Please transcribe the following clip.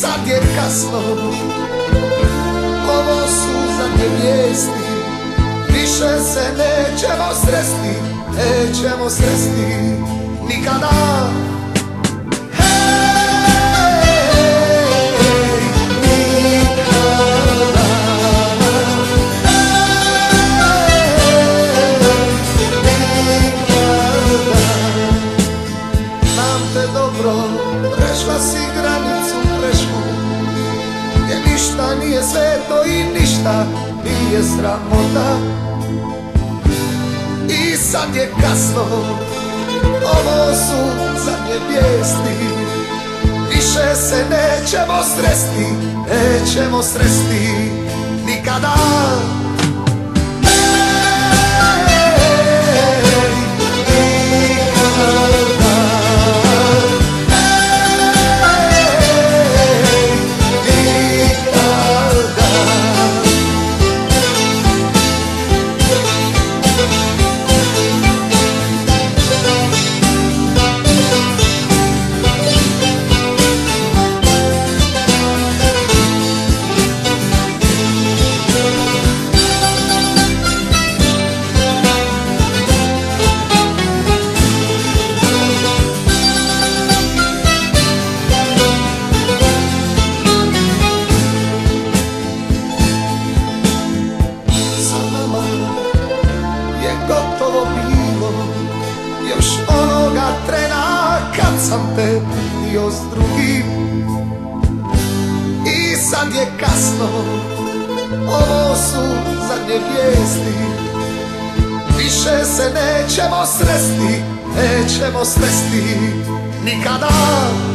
sad je kasno, ovo su zadnje vijesti. Više se nećemo sresti, nećemo sresti nikada. Prešla si granicu grešku, gdje ništa nije sveto i ništa nije sramota. I sad je kasno, ovo su zadnje vijesti. Više se nećemo sresti, nećemo sresti nikada. Gotovo bilo, još onoga trena kad sam te vidio s drugim. I sad je kasno, ovo su zadnje vijesti. Više se nećemo sresti, nećemo sresti nikada.